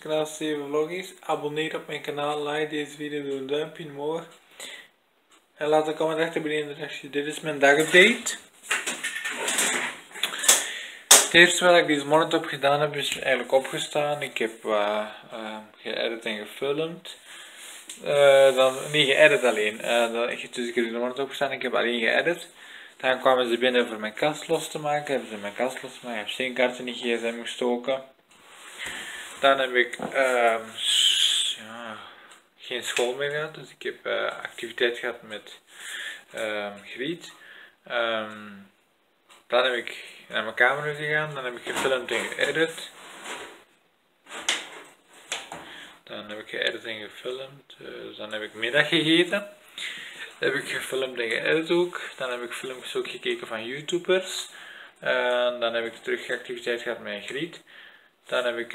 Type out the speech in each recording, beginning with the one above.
kanaal Steven Vloggies. Abonneer op mijn kanaal, like deze video, doe een duimpje omhoog. En laat een comment achter beneden de reactie. Dit is mijn dagupdate. Het eerste wat ik deze morgen heb gedaan heb is eigenlijk opgestaan. Ik heb geëdit en gefilmd. Niet geëdit alleen. Dus ik heb deze morgen opgestaan, ik heb alleen geëdit. Dan kwamen ze binnen voor mijn kast los te maken. Hebben ze mijn kast los te maken. Ik heb steenkaarten in de gsm gestoken. Dan heb ik geen school meer gehad. Dus ik heb activiteit gehad met Griet. Dan heb ik naar mijn kamer gegaan. Dan heb ik gefilmd en geëdit. Dan heb ik geëdit en gefilmd. Dan heb ik middag gegeten. Dan heb ik gefilmd en geëdit ook. Dan heb ik filmpjes ook gekeken van YouTubers. Dan heb ik terug activiteit gehad met Griet. Dan heb ik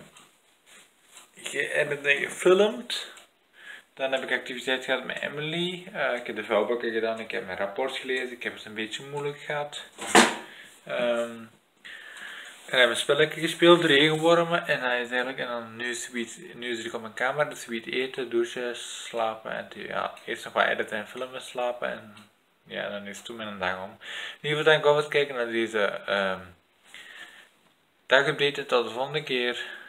geëdit en gefilmd. Dan heb ik activiteit gehad met Emily. Ik heb de vuilbakken gedaan. Ik heb mijn rapport gelezen. Ik heb het een beetje moeilijk gehad. Ik heb een spelletje gespeeld, regenwormen, en dat is eigenlijk, nu is ik op mijn kamer, dus zoiets eten, douchen, slapen en eerst nog wat editen en filmen, slapen en ja, dan is het toen mijn dag om. In ieder geval, dank voor het kijken naar deze dagupdate. Tot de volgende keer.